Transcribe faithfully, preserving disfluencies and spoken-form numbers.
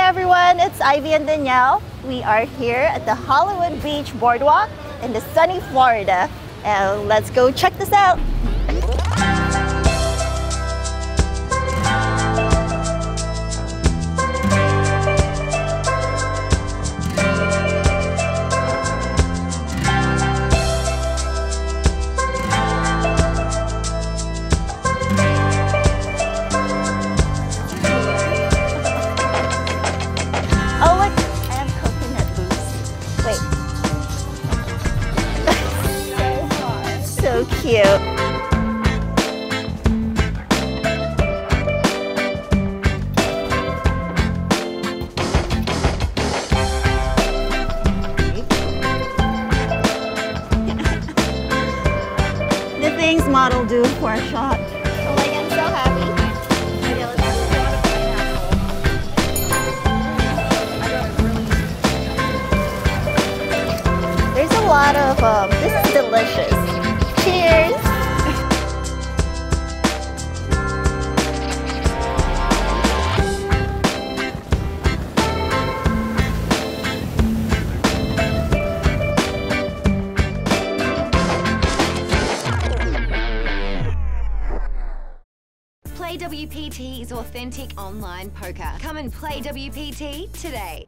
everyone, it's Ivy and Danielle. We are here at the Hollywood Beach Boardwalk in the sunny Florida. And let's go check this out. Oh look, I have coconut boots. Wait. So cute. The things model do for a shot. Oh my god, I'm so happy. Okay, let's do There's a lot of, um, this is delicious. Cheers! Play W P T is authentic online poker. Come and play W P T today.